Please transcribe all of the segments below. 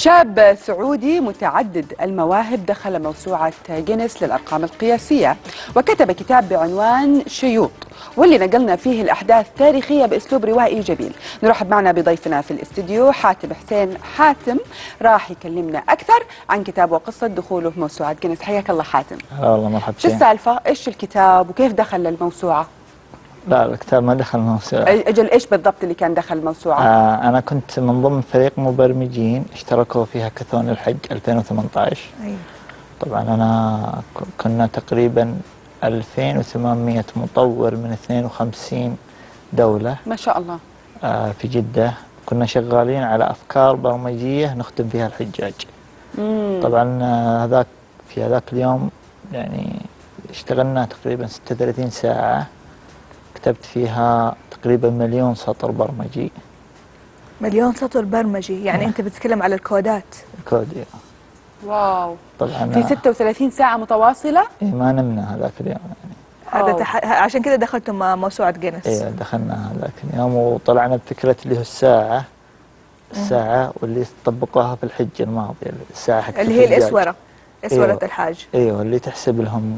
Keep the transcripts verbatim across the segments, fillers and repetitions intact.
شاب سعودي متعدد المواهب دخل موسوعة جينيس للأرقام القياسية وكتب كتاب بعنوان شيوط، واللي نقلنا فيه الأحداث التاريخية بأسلوب روائي جميل. نرحب معنا بضيفنا في الاستديو حاتم حسين. حاتم راح يكلمنا أكثر عن كتاب وقصة دخوله في موسوعة جينيس. حياك الله حاتم. والله مرحبا. شو السالفة؟ إيش الكتاب وكيف دخل للموسوعة؟ لا الكتاب ما دخل الموسوعة. أجل إيش بالضبط اللي كان دخل الموسوعة؟ آه أنا كنت من ضمن فريق مبرمجين اشتركوا في هاكاثون الحج ألفين وثمانية عشر. أيوة. طبعا أنا كنا تقريبا ألفين وثمانمئة مطور من اثنين وخمسين دولة ما شاء الله. آه في جدة، كنا شغالين على أفكار برمجية نخدم فيها الحجاج. مم. طبعا هذاك في هذاك اليوم يعني اشتغلنا تقريبا ستة وثلاثين ساعة، كتبت فيها تقريبا مليون سطر برمجي. مليون سطر برمجي يعني أنت بتتكلم على الكودات. الكود إيه. واو. طبعا في ستة وثلاثين ساعة متواصلة؟ إيه ما نمنا هذاك اليوم يعني. هذا تح... عشان كذا دخلتم موسوعة جينيس. إيه دخلنا هذاك اليوم وطلعنا بفكرة اللي هو الساعة الساعة واللي طبقوها في الحج الماضي، الساعة حق اللي هي الإسورة، إسورة أيوة. الحاج. ايوه اللي تحسب لهم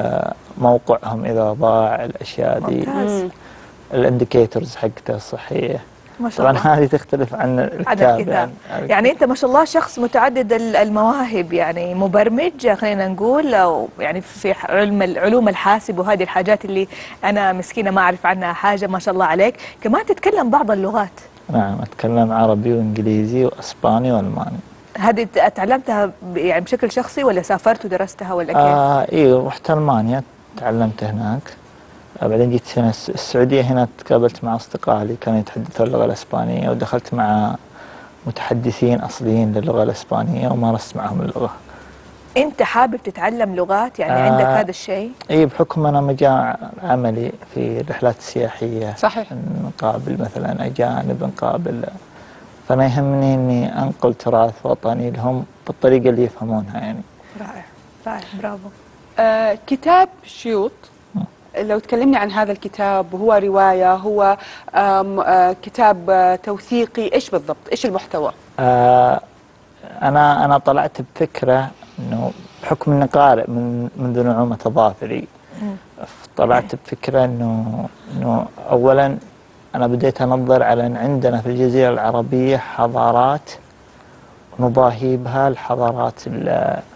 موقعهم اذا ضاع، الاشياء دي ممتاز. الانديكيتورز حقته الصحيه. ما شاء الله. طبعا هذه تختلف عن الكتاب, الكتاب. يعني يعني انت ما شاء الله شخص متعدد المواهب، يعني مبرمج خلينا نقول، او يعني في علم علوم الحاسب وهذه الحاجات اللي انا مسكينه ما اعرف عنها حاجه. ما شاء الله عليك. كمان تتكلم بعض اللغات. نعم اتكلم عربي وانجليزي واسباني والماني. هذه تعلمتها يعني بشكل شخصي ولا سافرت ودرستها ولا كيف؟ آه ايوه رحت المانيا تعلمت هناك، بعدين جيت هنا السعوديه، هنا تقابلت مع اصدقاء لي كانوا يتحدثون اللغه الاسبانيه ودخلت مع متحدثين اصليين للغه الاسبانيه ومارست معهم اللغه. انت حابب تتعلم لغات يعني؟ آه عندك هذا الشيء؟ اي بحكم انا مجال عملي في الرحلات السياحيه. صحيح. نقابل مثلا اجانب، نقابل، فأنا يهمني إني أنقل تراث وطني لهم بالطريقة اللي يفهمونها يعني. رائع رائع برافو. آه كتاب شيوط، لو تكلمني عن هذا الكتاب، هو رواية، هو آه آه كتاب آه توثيقي، إيش بالضبط؟ إيش المحتوى؟ آه أنا أنا طلعت بفكرة إنه بحكم إني قارئ من منذ نعومة أظافري، طلعت بفكرة إنه إنه أولاً أنا بديت أنظر على أن عندنا في الجزيرة العربية حضارات نضاهي بها الحضارات ال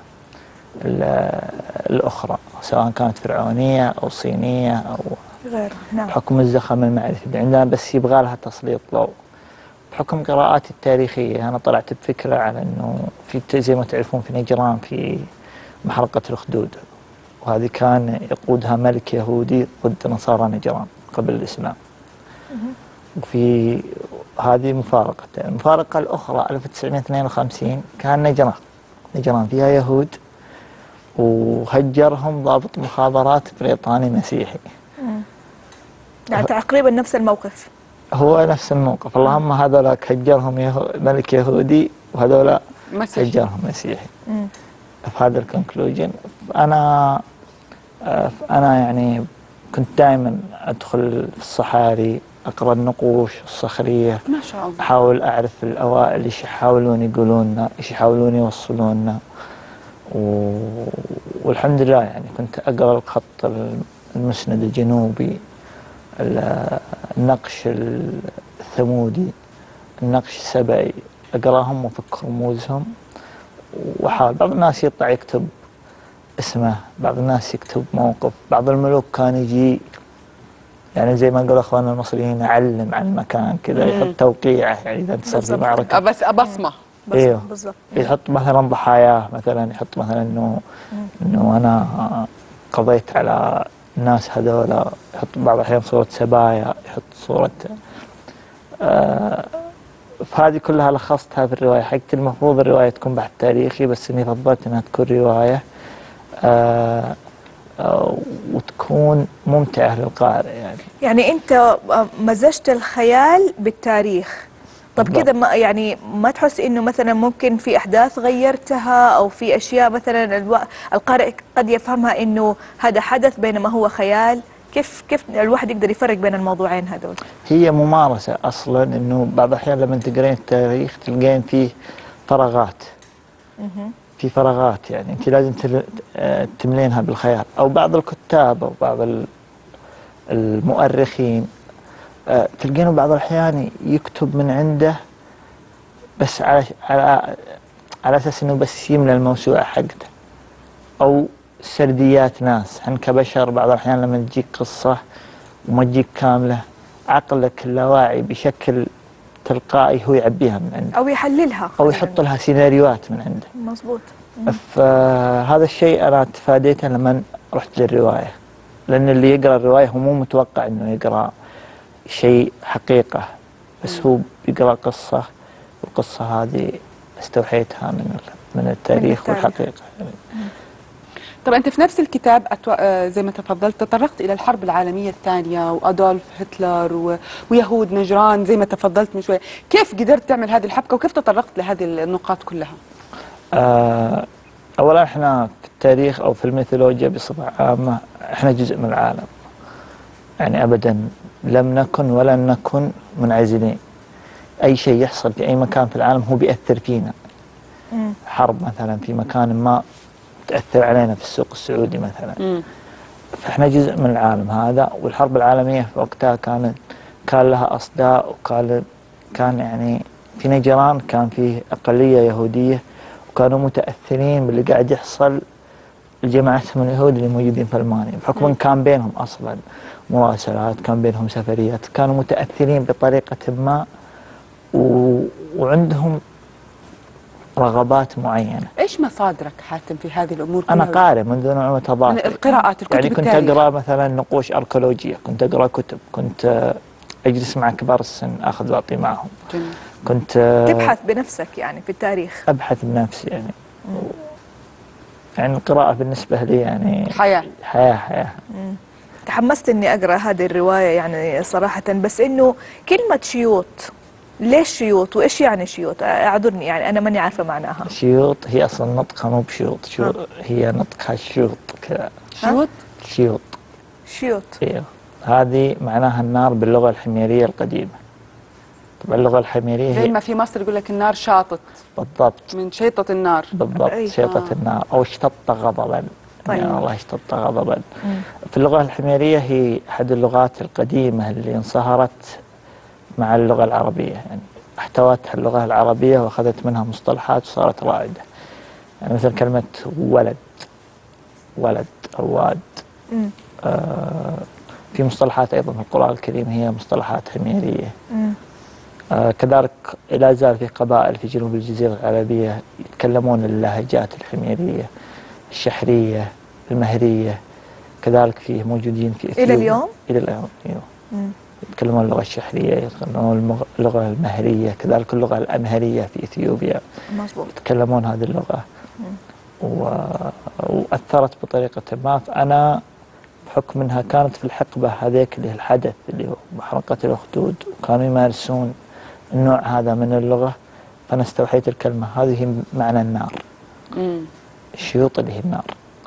ال الأخرى، سواء كانت فرعونية أو صينية أو غير. نعم. بحكم الزخم المعرفي اللي عندنا، بس يبغى لها تسليط ضوء. بحكم قراءاتي التاريخية أنا طلعت بفكرة على أنه في زي ما تعرفون في نجران في محرقة الأخدود، وهذه كان يقودها ملك يهودي ضد نصارى نجران قبل الإسلام. وفي هذه مفارقة. المفارقة الأخرى ألف وتسعمئة واثنين وخمسين كان نجران نجران فيها يهود وهجرهم ضابط مخابرات بريطاني مسيحي. يعني تقريبا نفس الموقف. هو نفس الموقف، اللهم هذولاك هجرهم يهو ملك يهودي وهذولا هجرهم مسيحي. مم. في هذا الكونكلوجن أنا أنا يعني كنت دائما أدخل في الصحاري أقرأ النقوش الصخرية. ما شاء الله. أحاول أعرف الأوائل إيش يحاولون يقولون، إيش يحاولون يوصلون، و... والحمد لله يعني كنت أقرأ الخط المسند الجنوبي، النقش الثمودي، النقش السبعي، أقرأهم وأفك رموزهم وأحاول. بعض الناس يطلع يكتب اسمه، بعض الناس يكتب موقف، بعض الملوك كان يجي يعني زي ما قالوا اخواننا المصريين علم عن المكان كذا، يحط توقيعه يعني اذا انتصر في معركه بس بصمه. ايوه بالضبط. يحط مثلا ضحاياه، مثلا يحط مثلا انه انه انا قضيت على الناس هذولا، يحط بعض الاحيان صوره سبايا، يحط صوره آه فهذه كلها لخصتها في الروايه حقتي. المفروض الروايه تكون بحث تاريخي، بس اني فضلت انها تكون روايه آه وتكون ممتعة للقارئ يعني. يعني أنت مزجت الخيال بالتاريخ. طب كده ما يعني ما تحس إنه مثلا ممكن في أحداث غيرتها أو في أشياء مثلا الو... القارئ قد يفهمها إنه هذا حدث بينما هو خيال؟ كيف كيف الواحد يقدر يفرق بين الموضوعين هذول؟ هي ممارسة أصلا، إنه بعض الأحيان لما تقرين التاريخ تلقين فيه فراغات، في فراغات يعني أنت لازم تملينها بالخيال. أو بعض الكتاب أو بعض المؤرخين تلقينه بعض الأحيان يكتب من عنده بس على على على أساس إنه بس يملى الموسوعة حقته، أو سرديات ناس. احنا كبشر بعض الأحيان لما تجيك قصة وما تجيك كاملة، عقلك اللاواعي بشكل تلقائي هو يعبيها من عنده أو يحللها أو يحط لها سيناريوهات من عنده. مظبوط. فهذا الشيء أنا تفاديته لما رحت للرواية، لأن اللي يقرأ الرواية هو مو متوقع إنه يقرأ شيء حقيقة، بس هو بيقرأ قصة، والقصة هذه استوحيتها من من التاريخ, من التاريخ. والحقيقة. طب أنت في نفس الكتاب أتو... زي ما تفضلت تطرقت إلى الحرب العالمية الثانية وأدولف هتلر و... ويهود نجران زي ما تفضلت من شوي. كيف قدرت تعمل هذه الحبكة وكيف تطرقت لهذه النقاط كلها؟ آه أولا إحنا في التاريخ أو في الميثولوجيا بصفة عامة إحنا جزء من العالم، يعني أبدا لم نكن ولن نكن منعزلين. أي شيء يحصل في أي مكان في العالم هو بيأثر فينا. مم. حرب مثلا في مكان ما تأثر علينا في السوق السعودي مثلا. مم. فإحنا جزء من العالم هذا. والحرب العالمية في وقتها كانت كان لها أصداء، وكان كان يعني في نجران كان فيه أقلية يهودية وكانوا متأثرين باللي قاعد يحصل لجماعتهم اليهود اللي موجودين في ألمانيا، بحكم أن كان بينهم أصلا مراسلات، كان بينهم سفريات، كانوا متأثرين بطريقة ما و... وعندهم رغبات معينة. إيش مصادرك حاتم في هذه الأمور كلها؟ أنا قارئ منذ نعومة أظافري. من القراءات الكتب يعني كنت التاريخ. أقرأ مثلا نقوش أركيولوجية، كنت أقرأ كتب، كنت أجلس مع كبار السن أخذ وأعطي معهم. جميل. كنت تبحث بنفسك يعني في التاريخ. أبحث بنفسي يعني. مم. يعني القراءة بالنسبة لي يعني حياة حياة حياة. مم. تحمست إني أقرأ هذه الرواية يعني صراحة، بس إنه كلمة شيوط، ليش شيوط وإيش يعني شيوط؟ أعذرني يعني أنا ماني عارفة معناها. شيوط هي أصلا نطقها مو بشيوط، شيوط هي نطقها شيوط كذا. شيوط؟ شيوط شيوط إيه. هذه معناها النار باللغة الحميرية القديمة. طبعا اللغة الحميرية زي ما في مصر يقول لك النار شاطت. بالضبط. من شيطة النار. بالضبط. أيه. شيطة آه. النار أو اشتط غضبا. طيب. يعني الله اشتط غضبا. مم. في اللغة الحميرية هي أحد اللغات القديمة اللي انصهرت مع اللغة العربية، يعني احتوتها اللغة العربية وأخذت منها مصطلحات وصارت رائدة. يعني مثل كلمة ولد، ولد أو واد. آه في مصطلحات أيضا في القرآن الكريم هي مصطلحات حميرية. آه كذلك لا زال في قبائل في جنوب الجزيرة العربية يتكلمون اللهجات الحميرية، الشحرية، المهرية، كذلك فيه موجودين في إثيوبيا إلى اليوم؟ إلى اليوم أيوه. يتكلمون اللغة الشحرية، يتكلمون اللغة المهرية، كذلك اللغة الأمهرية في إثيوبيا. مظبوط. يتكلمون هذه اللغة. و... وأثرت بطريقة ما. فأنا بحكم أنها كانت في الحقبة هذيك اللي هي الحدث اللي هو محرقة الأخدود، وكانوا يمارسون النوع هذا من اللغة، فأنا استوحيت الكلمة هذه معنى النار. مم. الشيوط اللي هي النار.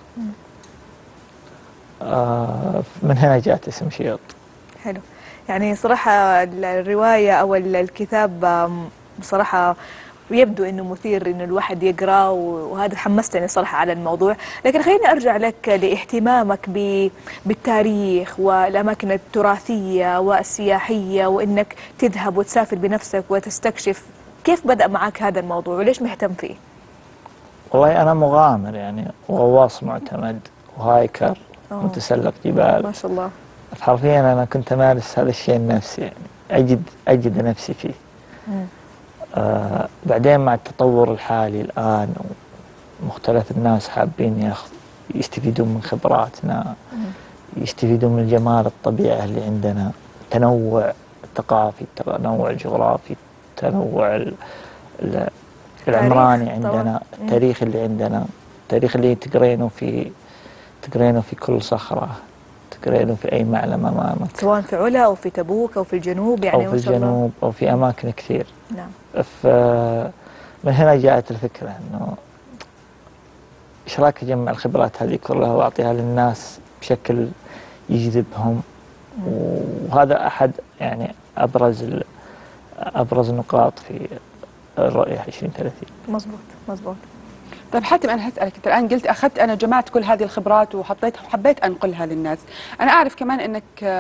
آه من هنا جاءت اسم شيوط. حلو. يعني صراحة الرواية أو الكتاب بصراحة يبدو أنه مثير أنه الواحد يقرأ، وهذا حمستني صراحة على الموضوع. لكن خليني أرجع لك لاهتمامك بالتاريخ والأماكن التراثية والسياحية، وأنك تذهب وتسافر بنفسك وتستكشف. كيف بدأ معك هذا الموضوع وليش مهتم فيه؟ والله أنا مغامر يعني، وغواص معتمد وهايكر أوه. متسلق جبال ما شاء الله. حرفيا أنا كنت أمارس هذا الشيء النفسي، يعني أجد أجد نفسي فيه. آه بعدين مع التطور الحالي الآن ومختلف الناس حابين ياخذ يستفيدون من خبراتنا، مم. يستفيدون من جمال الطبيعة اللي عندنا، تنوع الثقافي، التنوع الجغرافي، التنوع ال ال العمراني عندنا، التاريخ اللي عندنا، التاريخ اللي تقرينه في تقرينه في كل صخرة، تقرينه في أي معلم أمامك، سواء في علا أو في تبوك أو في الجنوب يعني، أو في الجنوب أو في أماكن كثير. نعم. من هنا جاءت الفكرة إنه إيش رأيك أجمع الخبرات هذه كلها وأعطيها للناس بشكل يجذبهم. وهذا أحد يعني أبرز أبرز النقاط في الرؤية عشرين ثلاثين. مزبوط مزبوط. طيب حاتم، أنا هسألك، أنت الآن قلت أخذت أنا جمعت كل هذه الخبرات وحطيتها وحبيت أنقلها للناس. أنا أعرف كمان أنك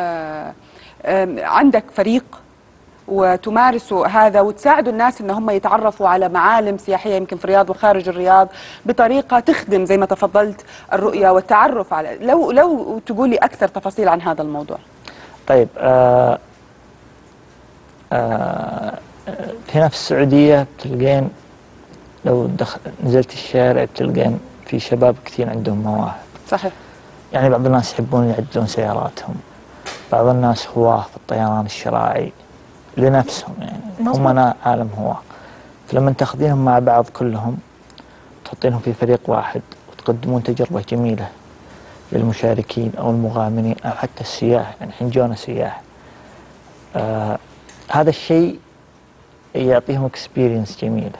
عندك فريق وتمارسوا هذا وتساعدوا الناس ان هم يتعرفوا على معالم سياحيه يمكن في الرياض وخارج الرياض بطريقه تخدم زي ما تفضلت الرؤيه والتعرف على، لو لو تقولي اكثر تفاصيل عن هذا الموضوع. طيب آه آه في نفس السعوديه بتلقين لو دخل نزلت الشارع بتلقين في شباب كثير عندهم مواهب. صحيح. يعني بعض الناس يحبون يعدلون سياراتهم، بعض الناس هواه في الطيران الشراعي لنفسهم، يعني هم أنا عالم هواه. فلما تاخذينهم مع بعض كلهم تحطينهم في فريق واحد وتقدمون تجربة جميلة للمشاركين أو المغامرين أو حتى السياح، يعني الحين جونا سياح، آه هذا الشيء يعطيهم اكسبيرينس جميلة،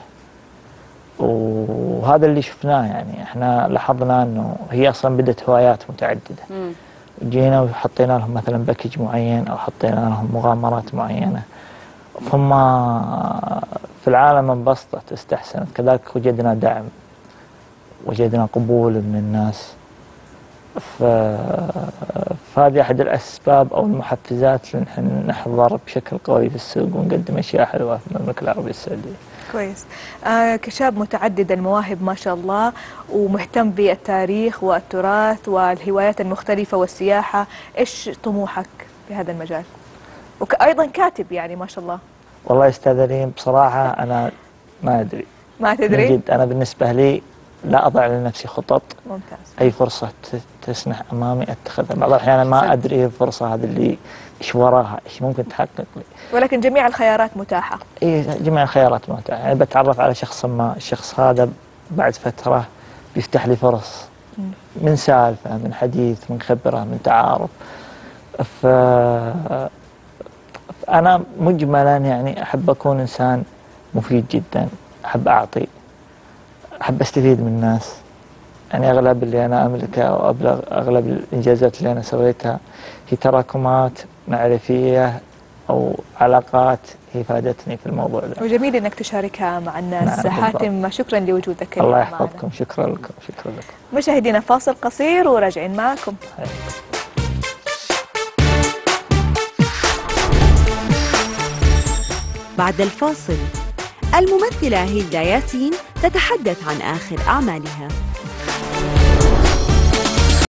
وهذا اللي شفناه. يعني احنا لاحظنا انه هي اصلا بدت هوايات متعددة. م. جينا وحطينا لهم مثلا باكج معين او حطينا لهم مغامرات معينة، ثم في العالم انبسطت استحسنت، كذلك وجدنا دعم، وجدنا قبول من الناس. فهذه احد الاسباب او المحفزات لنحن نحضر بشكل قوي في السوق ونقدم اشياء حلوه في المملكه العربيه السعوديه. كويس. آه كشاب متعدد المواهب ما شاء الله ومهتم بالتاريخ والتراث والهوايات المختلفه والسياحه، ايش طموحك في هذا المجال؟ وأيضا كاتب يعني ما شاء الله. والله يا استاذ ريم بصراحه انا ما ادري. ما تدري؟ جد انا بالنسبه لي لا اضع لنفسي خطط. ممتاز. اي فرصه تسنح امامي اتخذها، بعض الاحيان ما ادري الفرصه هذه اللي ايش وراها، ايش ممكن تحقق لي. ولكن جميع الخيارات متاحه. اي جميع الخيارات متاحه، يعني بتعرف على شخص ما، الشخص هذا بعد فتره بيفتح لي فرص م. من سالفه، من حديث، من خبره، من تعارف. ف أنا مجملا يعني أحب أكون إنسان مفيد جدا، أحب أعطي، أحب أستفيد من الناس. يعني أغلب اللي أنا أملكه أو أبلغ أغلب الإنجازات اللي أنا سويتها هي تراكمات معرفية أو علاقات هي فادتني في الموضوع ده. وجميل إنك تشاركها مع الناس. نعم حاتم شكرا لوجودك. الله يحفظكم. شكرا لكم. شكرا لكم مشاهدينا. فاصل قصير وراجعين معكم. هي. بعد الفاصل الممثلة هيلدا ياسين تتحدث عن آخر أعمالها.